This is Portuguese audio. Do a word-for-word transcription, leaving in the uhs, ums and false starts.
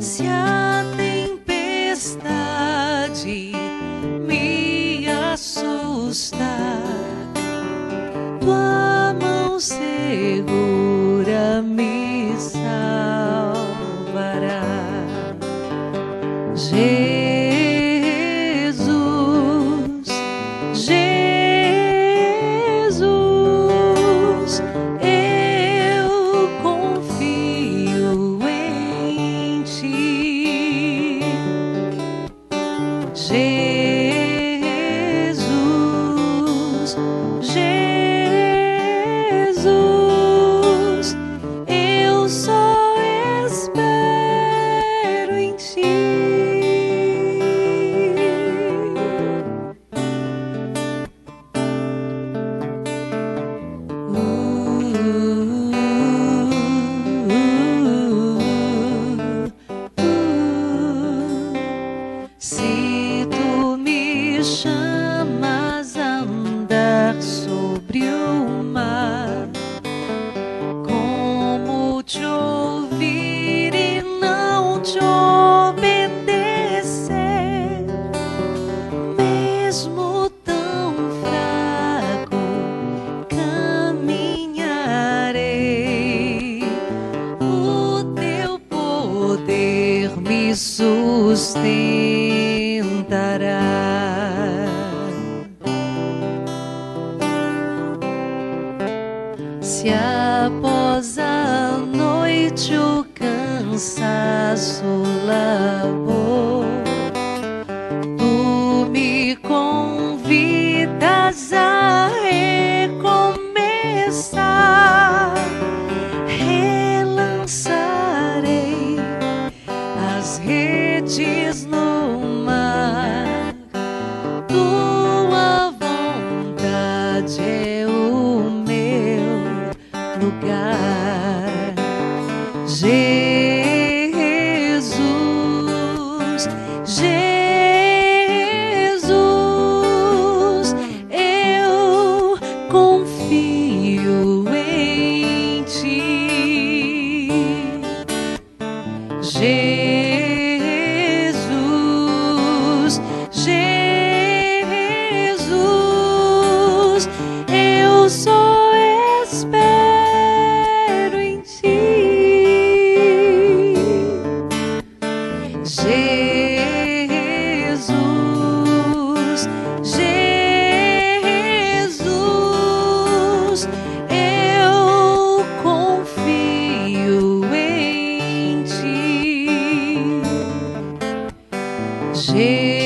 Se a tempestade me assustar, tua mão segura me salvará. Jesus, Jesus, eu confio em ti. Jesus, Jesus, eu só espero em ti. Se tu me chamas a andar sobre o mar, como te ouvir e não te obedecer? Mesmo tão fraco, caminharei. O teu poder me sustentará. Se após a noite o cansaço labor, tu me convidas a recomeçar, relançarei as redes no mar. Tua vontade é o meu lugar. Jesus, Jesus, eu confio em ti. Jesus, Jesus, eu só espero em ti. Jesus, Jesus, eu confio em ti. Jesus.